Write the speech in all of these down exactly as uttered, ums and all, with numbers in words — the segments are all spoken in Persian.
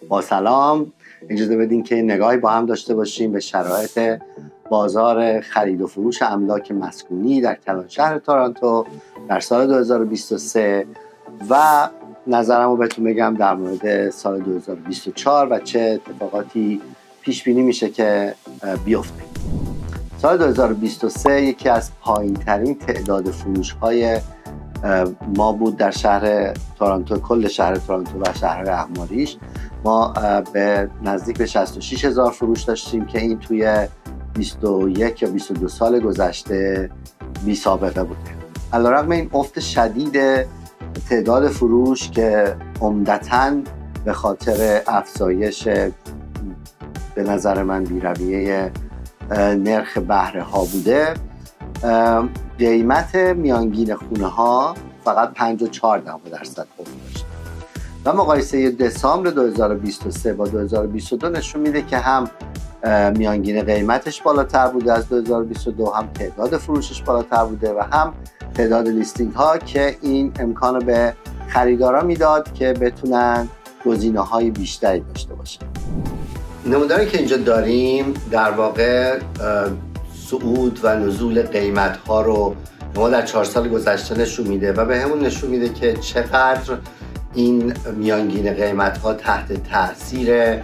با سلام، اجازه بدین که نگاهی با هم داشته باشیم به شرایط بازار خرید و فروش املاک مسکونی در کلان شهر تورنتو در سال دو هزار و بیست و سه و نظرم رو بهتون بگم در مورد سال دو هزار و بیست و چهار و چه اتفاقاتی پیش بینی میشه که بیفته. سال دو هزار و بیست و سه یکی از پایین ترین تعداد فروش های ما بود در شهر تورنتو، کل شهر تورنتو و شهر اقماریش. ما به نزدیک به شصت و شش هزار فروش داشتیم که این توی بیست و یک یا بیست و دو سال گذشته بی سابقه بوده. علیرغم این افت شدید تعداد فروش که عمدتاً به خاطر افزایش به نظر من بی‌رویه نرخ بهره ها بوده، قیمت میانگین خونه ها فقط پنج و چهار درصد افت داشت و مقایسه دسامبر دو هزار و بیست و سه با دو هزار و بیست و دو نشون میده که هم میانگین قیمتش بالاتر بوده از دو هزار و بیست و دو، هم تعداد فروشش بالاتر بوده و هم تعداد لیستینگ ها که این امکان به خریدارا میداد که بتونن گزینه های بیشتری داشته باشن. نموداری که اینجا داریم در واقع صعود و نزول قیمت ها رو ما در چهار سال گذشته نشون میده و به همون نشون میده که چقدر این میانگین قیمت ها تحت تاثیر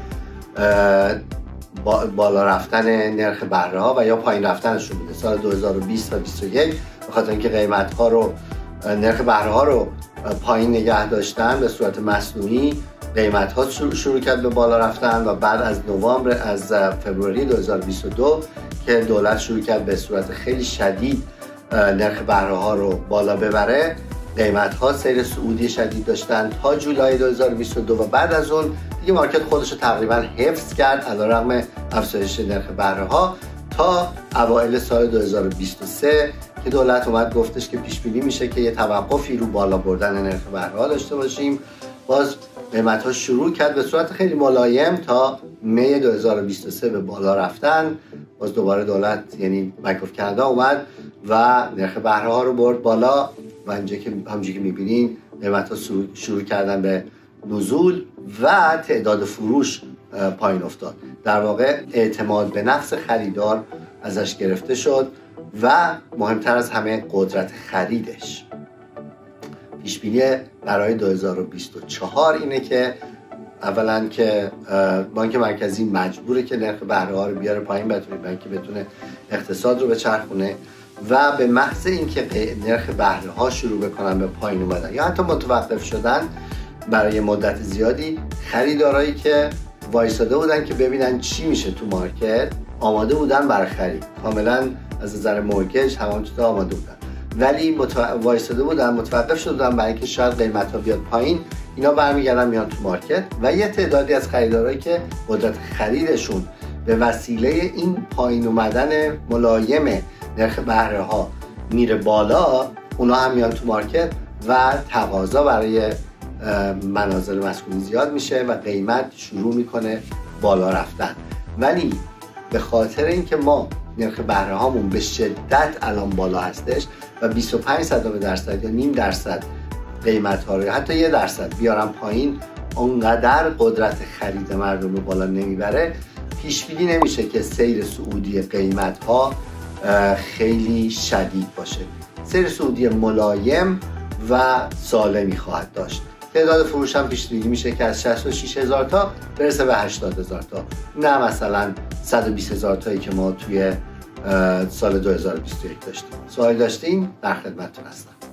بالا رفتن نرخ بهره ها و یا پایین رفتنشون میده. سال دو هزار و بیست و بیست و یک به خاطر اینکه قیمت ها رو نرخ بهره ها رو پایین نگه داشتن به صورت مصنوعی، قیمت ها شروع کرد به بالا رفتن و بعد از نوامبر از فوریه دو هزار و بیست و دو که دولت شروع کرد به صورت خیلی شدید نرخ بهره ها رو بالا ببره، قیمت ها سیر صعودی شدید داشتن تا جولای دو هزار و بیست و دو و بعد از اون دیگه مارکت خودش رو تقریبا حفظ کرد علیرغم افزایش نرخ بهره ها تا اوایل سال دو هزار و بیست و سه که دولت اومد گفتش که پیش بینی میشه که یه توقفی رو بالا بردن نرخ بهره ها داشته باشیم. باز قیمت ها شروع کرد به صورت خیلی ملایم تا می دو هزار و بیست و سه به بالا رفتن. باز دوباره دولت یعنی بانک آف کانادا اومد و نرخ بهره ها رو برد بالا و اینجا که همونجوری که میبینین قیمت ها شروع کردن به نزول و تعداد فروش پایین افتاد. در واقع اعتماد به نفس خریدار ازش گرفته شد و مهمتر از همه قدرت خریدش. پیش بینی برای دو هزار و بیست و چهار اینه که اولا که بانک مرکزی مجبوره که نرخ بهره ها رو بیاره پایین بتونه بانک بتونه اقتصاد رو بچرخونه و به محض اینکه نرخ بهره ها شروع بکنن به پایین اومدن یا حتی متوقف شدن برای مدت زیادی، خریدارایی که وایساده بودن که ببینن چی میشه تو مارکت آماده بودن برای خرید، کاملا از نظر مورگیج همانطور آماده بودن، ولی متو... وایساده بودن متوقف شده بودن برای اینکه شاید قیمت ها بیاد پایین، اینا برمیگردن میان تو مارکت و یه تعدادی از خریدارایی که قدرت خریدشون به وسیله این پایین اومدن ملایم نرخ بهره ها میره بالا، اونا هم میان تو مارکت و تقاضا برای منازل مسکونی زیاد میشه و قیمت شروع میکنه بالا رفتن. ولی به خاطر اینکه ما نرخ بهره هامون به شدت الان بالا هستش و بیست و پنج صدم درصد یا نیم درصد قیمت ها رو حتی یه درصد بیارن پایین، اونقدر قدرت خرید مردم رو بالا نمیبره، پیش بینی نمیشه که سیر صعودی قیمت ها خیلی شدید باشه. سیر صعودی ملایم و سالمی خواهد داشت. تعداد فروش هم پیش بینی میشه که از شصت و شش هزار تا برسه به هشتاد هزار تا، نه مثلا صد و بیست هزار تایی که ما توی سال دو هزار و بیست و یک داشتیم. سوال داشتین؟ در خدمتتون هستم.